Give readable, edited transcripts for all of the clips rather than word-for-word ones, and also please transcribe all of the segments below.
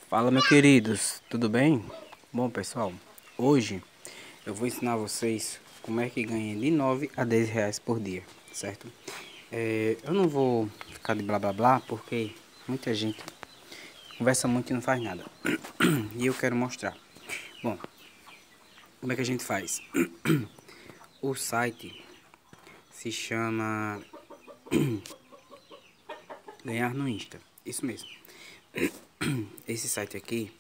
Fala, meus queridos, tudo bem? Bom, pessoal, hoje eu vou ensinar vocês como é que ganha de 9 a 10 reais por dia, certo? Eu não vou ficar de blá blá blá porque muita gente conversa muito e não faz nada. E eu quero mostrar. Bom, como é que a gente faz? O site se chama Ganhar no Insta, isso mesmo. Esse site aqui,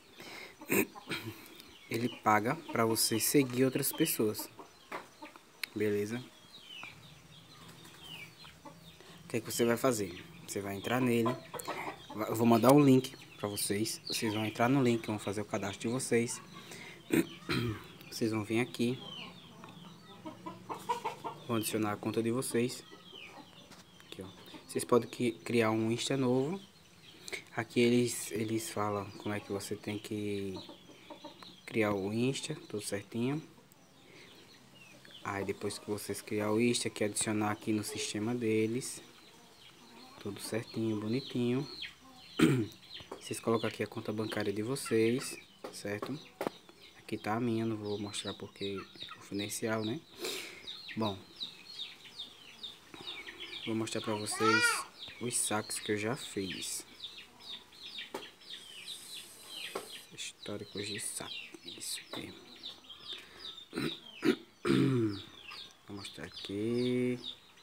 ele paga para você seguir outras pessoas, beleza? O que é que você vai fazer? Você vai entrar nele. Eu vou mandar o link para vocês. Vocês vão entrar no link, vão fazer o cadastro de vocês. Vocês vão vir aqui, vão adicionar a conta de vocês. Aqui, ó. Vocês podem criar um Insta novo. Aqui eles falam como é que você tem que criar o Insta, tudo certinho. Aí depois que vocês criar o Insta, que adicionar aqui no sistema deles, tudo certinho, bonitinho. Vocês colocam aqui a conta bancária de vocês, certo? Aqui tá a minha, não vou mostrar porque é confidencial, né? Bom, vou mostrar pra vocês os saques que eu já fiz. Históricos de saque, isso mesmo. Vou mostrar aqui.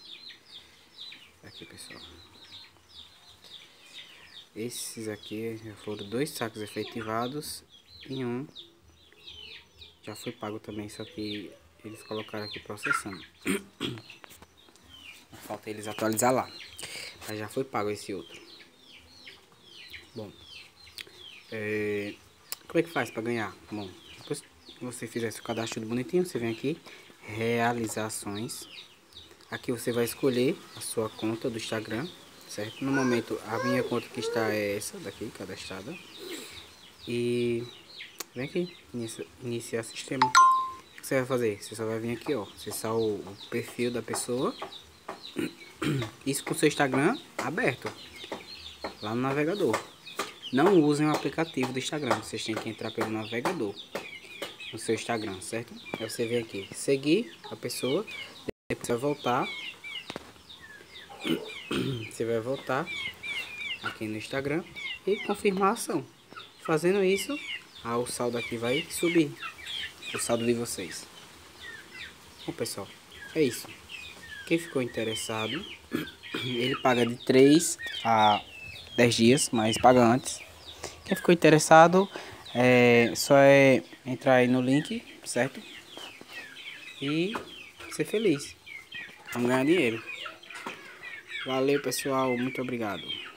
Aqui, pessoal. Esses aqui já foram 2 saques efetivados e um já foi pago também, só que eles colocaram aqui processando. Falta eles atualizar lá. Mas já foi pago esse outro. Bom, como é que faz para ganhar? Bom, depois que você fizer seu cadastro tudo bonitinho, você vem aqui, realizações. Aqui você vai escolher a sua conta do Instagram, certo? No momento, a minha conta que está é essa daqui, cadastrada. E vem aqui, iniciar sistema. O que você vai fazer? Você só vai vir aqui, ó, acessar o perfil da pessoa. Isso com o seu Instagram aberto, lá no navegador. Não usem o aplicativo do Instagram, vocês têm que entrar pelo navegador no seu Instagram, certo? Aí você vem aqui, seguir a pessoa, depois você vai voltar. Você vai voltar aqui no Instagram e confirmar a ação. Fazendo isso, o saldo aqui vai subir, o saldo de vocês. Bom, pessoal, é isso. Quem ficou interessado, ele paga de 3 a 10 dias, mas paga antes. Quem ficou interessado, só entrar aí no link, certo? E ser feliz. Vamos ganhar dinheiro. Valeu, pessoal. Muito obrigado.